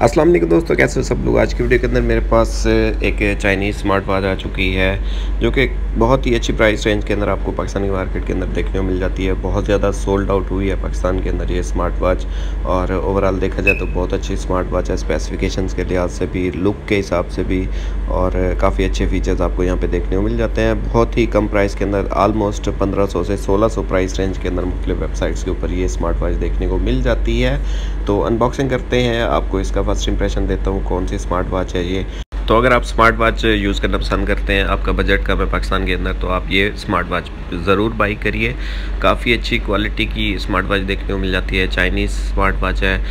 अस्सलाम वालेकुम दोस्तों, कैसे हो सब लोग। आज की वीडियो के अंदर मेरे पास एक चाइनीज़ स्मार्ट वॉच आ चुकी है जो कि बहुत ही अच्छी प्राइस रेंज के अंदर आपको पाकिस्तानी मार्केट के अंदर देखने को मिल जाती है। बहुत ज़्यादा सोल्ड आउट हुई है पाकिस्तान के अंदर ये स्मार्ट वॉच, और ओवरऑल देखा जाए तो बहुत अच्छी स्मार्ट वॉच है। स्पेसिफिकेशंस के लिहाज से भी, लुक के हिसाब से भी, और काफ़ी अच्छे फीचर्स आपको यहाँ पर देखने को मिल जाते हैं बहुत ही कम प्राइस के अंदर। आलमोस्ट 1500 से 1600 प्राइस रेंज के अंदर मुख्तलिफ वेबसाइट्स के ऊपर ये स्मार्ट वॉच देखने को मिल जाती है। तो अनबॉक्सिंग करते हैं, आपको इसका फर्स्ट इंप्रेशन देता हूँ कौन सी स्मार्ट वॉच है ये। तो अगर आप स्मार्ट वॉच यूज़ करना पसंद करते हैं, आपका बजट कम है पाकिस्तान के अंदर, तो आप ये स्मार्ट वॉच ज़रूर बाई करिए। काफ़ी अच्छी क्वालिटी की स्मार्ट वॉच देखने को मिल जाती है। चाइनीज़ स्मार्ट वॉच है,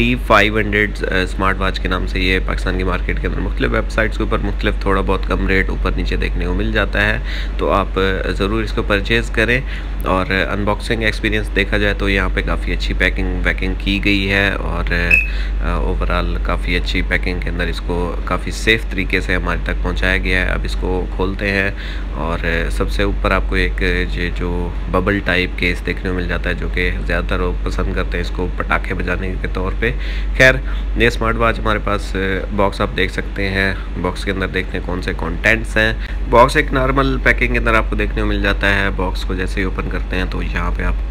T500 स्मार्ट वॉच के नाम से ये पाकिस्तान की मार्केट के अंदर मुख्तलिफ वेबसाइट्स के ऊपर मुख्तलिफ थोड़ा बहुत कम रेट ऊपर नीचे देखने को मिल जाता है। तो आप ज़रूर इसको परचेज़ करें। और अनबॉक्सिंग एक्सपीरियंस देखा जाए तो यहाँ पे काफ़ी अच्छी पैकिंग की गई है, और ओवरऑल काफ़ी अच्छी पैकिंग के अंदर इसको काफ़ी सेफ़ तरीके से हमारे तक पहुँचाया गया है। अब इसको खोलते हैं, और सबसे ऊपर आपको एक ये जो बबल टाइप केस देखने को मिल जाता है, जो कि ज़्यादातर लोग पसंद करते हैं इसको पटाखे बजाने के तौर पे। खैर, ये स्मार्ट वॉच हमारे पास बॉक्स आप देख सकते हैं। बॉक्स के अंदर देखते हैं कौन से कंटेंट्स हैं। बॉक्स एक नॉर्मल पैकिंग के अंदर आपको देखने को मिल जाता है। बॉक्स को जैसे ही ओपन करते हैं तो यहाँ पे आपको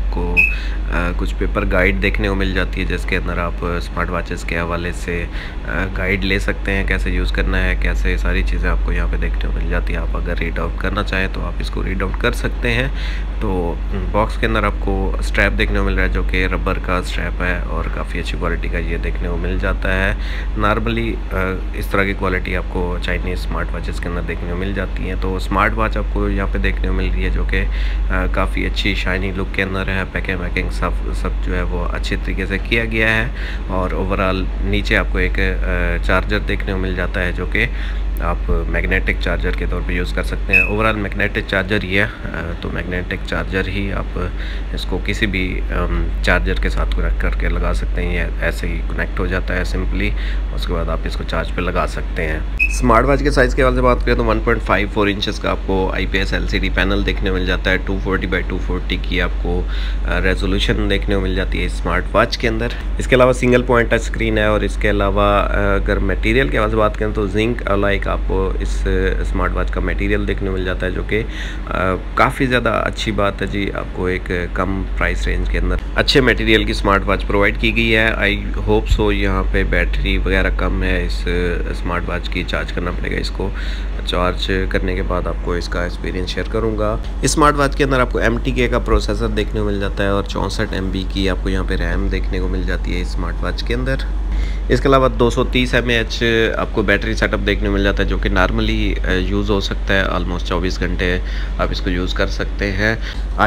कुछ पेपर गाइड देखने को मिल जाती है, जिसके अंदर आप स्मार्ट वॉचेस के हवाले से गाइड ले सकते हैं, कैसे यूज़ करना है, कैसे सारी चीज़ें आपको यहाँ पे देखने को मिल जाती है। आप अगर रीड आउट करना चाहें तो आप इसको रीड आउट कर सकते हैं। तो बॉक्स के अंदर आपको स्ट्रैप देखने को मिल रहा है, जो कि रबर का स्ट्रैप है और काफ़ी अच्छी क्वालिटी का ये देखने को मिल जाता है। नॉर्मली इस तरह की क्वालिटी आपको चाइनीज़ स्मार्ट वॉचेस के अंदर देखने को मिल जाती है। तो स्मार्ट वॉच आपको यहाँ पे देखने को मिल रही है, जो कि काफ़ी अच्छी शाइनी लुक के अंदर है। पैकिंग सब जो है वो अच्छे तरीके से किया गया है। और ओवरऑल नीचे आपको एक चार्जर देखने को मिल जाता है, जो कि आप मैग्नेटिक चार्जर के तौर पे यूज़ कर सकते हैं। ओवरऑल मैग्नेटिक चार्जर ही है, तो मैग्नेटिक चार्जर ही आप इसको किसी भी चार्जर के साथ कनेक्ट करके लगा सकते हैं। ये ऐसे ही कनेक्ट हो जाता है सिंपली, उसके बाद आप इसको चार्ज पे लगा सकते हैं। स्मार्ट वॉच के साइज़ के हवाले से बात करें तो 1.54 इंचज़ का आपको IPS LCD पैनल देखने को मिल जाता है। 240x240 की आपको रेजोल्यूशन देखने को मिल जाती है स्मार्ट वॉच के अंदर। इसके अलावा सिंगल पॉइंट टच स्क्रीन है, और इसके अलावा अगर मटेरियल के हवाले से बात करें तो जिंक अलॉय आपको इस स्मार्ट वॉच का मटेरियल देखने को मिल जाता है, जो कि काफ़ी ज़्यादा अच्छी बात है जी। आपको एक कम प्राइस रेंज के अंदर अच्छे मटेरियल की स्मार्ट वॉच प्रोवाइड की गई है। आई होप सो यहाँ पे बैटरी वगैरह कम है इस स्मार्ट वॉच की। चार्ज करना पड़ेगा इसको, चार्ज करने के बाद आपको इसका एक्सपीरियंस शेयर करूँगा। इस स्मार्ट वॉच के अंदर आपको MTK का प्रोसेसर देखने को मिल जाता है, और 64 MB की आपको यहाँ पे रैम देखने को मिल जाती है इस स्मार्ट वॉच के अंदर। इसके अलावा 230 mAh आपको बैटरी सेटअप देखने को मिल जाता है, जो कि नॉर्मली यूज़ हो सकता है। ऑलमोस्ट 24 घंटे आप इसको यूज़ कर सकते हैं।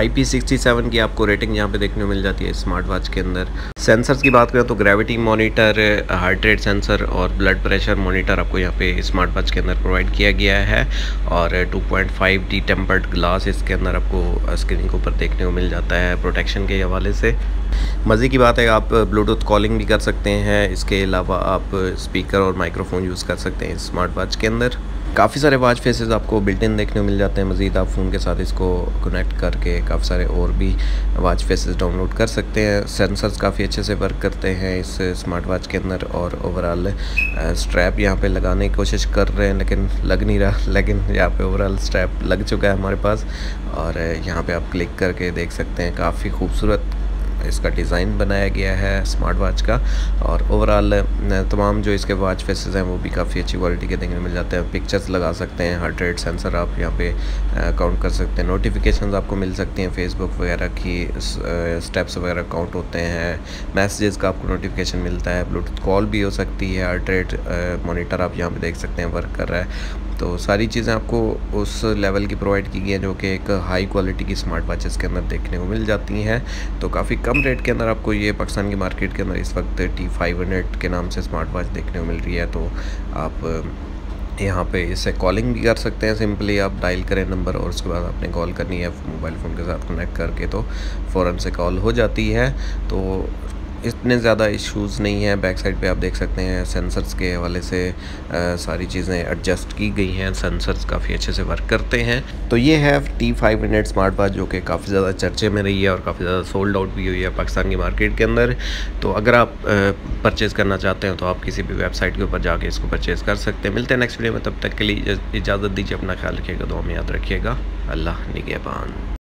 IP67 की आपको रेटिंग यहाँ पे देखने को मिल जाती है स्मार्ट वॉच के अंदर। सेंसर्स की बात करें तो gravity monitor, heart rate sensor और ब्लड प्रेशर मॉनिटर आपको यहाँ पे स्मार्ट वॉच के अंदर प्रोवाइड किया गया है, और 2.5D टेम्पर्ड ग्लास इसके अंदर आपको स्क्रीन के ऊपर देखने को मिल जाता है प्रोटेक्शन के हवाले से। मज़े की बात है, आप ब्लूटूथ कॉलिंग भी कर सकते हैं। इसके अलावा आप स्पीकर और माइक्रोफोन यूज़ कर सकते हैं स्मार्ट वॉच के अंदर। काफ़ी सारे वॉच फेसेस आपको बिल्ट इन देखने को मिल जाते हैं। मज़ीद आप फ़ोन के साथ इसको कनेक्ट करके काफ़ी सारे और भी वॉच फेसेस डाउनलोड कर सकते हैं। सेंसर्स काफ़ी अच्छे से वर्क करते हैं इस स्मार्ट वॉच के अंदर, और ओवरऑल स्ट्रैप यहाँ पे लगाने की कोशिश कर रहे हैं लेकिन लग नहीं रहा, लेकिन यहाँ पे ओवरऑल स्ट्रैप लग चुका है हमारे पास। और यहाँ पे आप क्लिक करके देख सकते हैं, काफ़ी खूबसूरत इसका डिज़ाइन बनाया गया है स्मार्ट वॉच का। और ओवरऑल तमाम जो इसके वॉच फेसेस हैं वो भी काफ़ी अच्छी क्वालिटी के देखने को मिल जाते हैं। पिक्चर्स लगा सकते हैं, हार्ट रेट सेंसर आप यहाँ पे काउंट कर सकते हैं। नोटिफिकेशंस आपको मिल सकती हैं, फेसबुक वगैरह की स्टेप्स वगैरह काउंट होते हैं। मैसेजेस का आपको नोटिफिकेशन मिलता है, ब्लूटूथ कॉल भी हो सकती है। हार्ट रेट मॉनिटर आप यहाँ पे देख सकते हैं वर्क कर रहा है। तो सारी चीज़ें आपको उस लेवल की प्रोवाइड की गई हैं जो कि एक हाई क्वालिटी की स्मार्ट वॉचेस के अंदर देखने को मिल जाती हैं। तो काफ़ी कम रेट के अंदर आपको ये पाकिस्तान की मार्केट के अंदर इस वक्त T500 के नाम से स्मार्ट वॉच देखने को मिल रही है। तो आप यहाँ पे इससे कॉलिंग भी कर सकते हैं। सिंपली आप डायल करें नंबर, और उसके बाद आपने कॉल करनी है मोबाइल फ़ोन के साथ कनेक्ट करके, तो फ़ौरन से कॉल हो जाती है। तो इतने ज़्यादा इश्यूज़ नहीं है। बैक साइड पे आप देख सकते हैं सेंसर्स के हवाले से सारी चीज़ें एडजस्ट की गई हैं, सेंसर्स काफ़ी अच्छे से वर्क करते हैं। तो ये है T500 स्मार्ट वॉच जो कि काफ़ी ज़्यादा चर्चे में रही है और काफ़ी ज़्यादा सोल्ड आउट भी हुई है पाकिस्तान की मार्केट के अंदर। तो अगर आप परचेज़ करना चाहते हैं तो आप किसी भी वेबसाइट के ऊपर जाके इसको परचेज़ कर सकते हैं। मिलते हैं नेक्स्ट वीडियो में, तब तक के लिए इजाज़त दीजिए, अपना ख्याल रखिएगा, दुआ में याद रखिएगा। अल्लाह निगहबान।